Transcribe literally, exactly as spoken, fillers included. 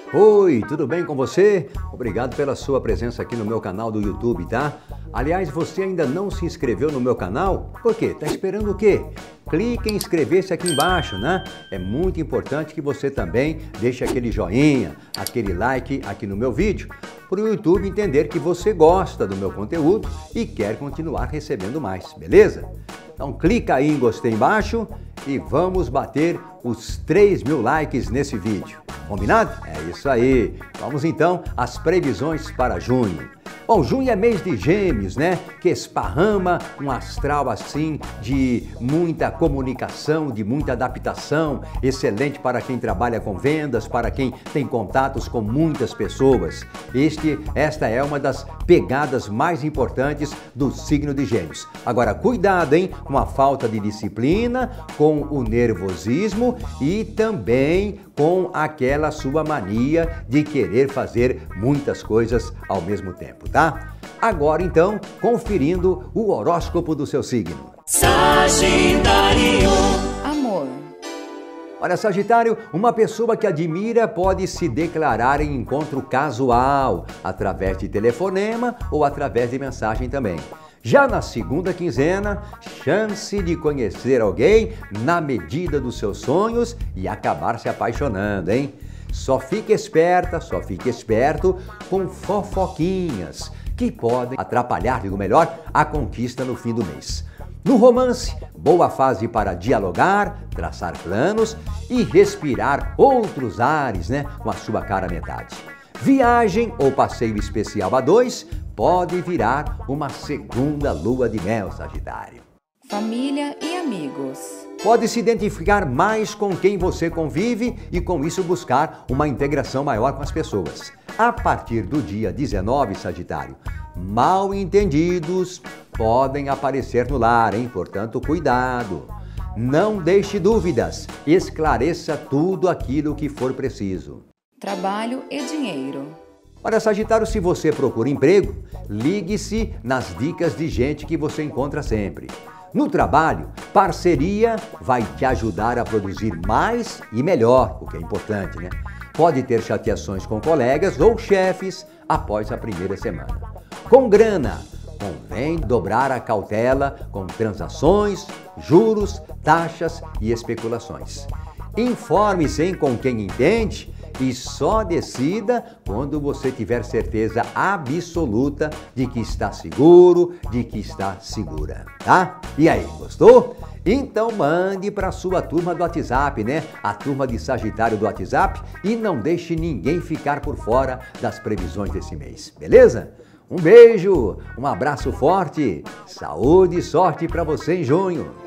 Oi, tudo bem com você? Obrigado pela sua presença aqui no meu canal do YouTube, tá? Aliás, você ainda não se inscreveu no meu canal? Por quê? Tá esperando o quê? Clique em inscrever-se aqui embaixo, né? É muito importante que você também deixe aquele joinha, aquele like aqui no meu vídeo, para o YouTube entender que você gosta do meu conteúdo e quer continuar recebendo mais, beleza? Então clica aí em gostei embaixo e vamos bater os três mil likes nesse vídeo. Combinado? É isso aí. Vamos então às previsões para junho. Bom, junho é mês de Gêmeos, né? Que esparrama um astral assim de muita comunicação, de muita adaptação, excelente para quem trabalha com vendas, para quem tem contatos com muitas pessoas. Este, esta é uma das pegadas mais importantes do signo de Gêmeos. Agora, cuidado, hein? Com a falta de disciplina, com o nervosismo e também com aquela sua mania de querer fazer muitas coisas ao mesmo tempo, tá? Agora então, conferindo o horóscopo do seu signo. Sagitário. Amor. Olha, Sagitário, uma pessoa que admira pode se declarar em encontro casual, através de telefonema ou através de mensagem também. Já na segunda quinzena, chance de conhecer alguém na medida dos seus sonhos e acabar se apaixonando, hein? Só fique esperta, só fique esperto com fofoquinhas que podem atrapalhar, digo melhor, a conquista no fim do mês. No romance, boa fase para dialogar, traçar planos e respirar outros ares, né, com a sua cara metade. Viagem ou passeio especial a dois pode virar uma segunda lua de mel, Sagitário. Família e amigos. Pode se identificar mais com quem você convive e com isso buscar uma integração maior com as pessoas. A partir do dia dezenove, Sagitário, mal entendidos podem aparecer no lar, hein? Portanto, cuidado. Não deixe dúvidas, esclareça tudo aquilo que for preciso. Trabalho e dinheiro. Olha, Sagitário, se você procura emprego, ligue-se nas dicas de gente que você encontra sempre. No trabalho, parceria vai te ajudar a produzir mais e melhor, o que é importante, né? Pode ter chateações com colegas ou chefes após a primeira semana. Com grana, convém dobrar a cautela com transações, juros, taxas e especulações. Informe-se com quem entende e só decida quando você tiver certeza absoluta de que está seguro, de que está segura, tá? E aí, gostou? Então mande para a sua turma do WhatsApp, né? A turma de Sagitário do WhatsApp e não deixe ninguém ficar por fora das previsões desse mês, beleza? Um beijo, um abraço forte, saúde e sorte para você em junho!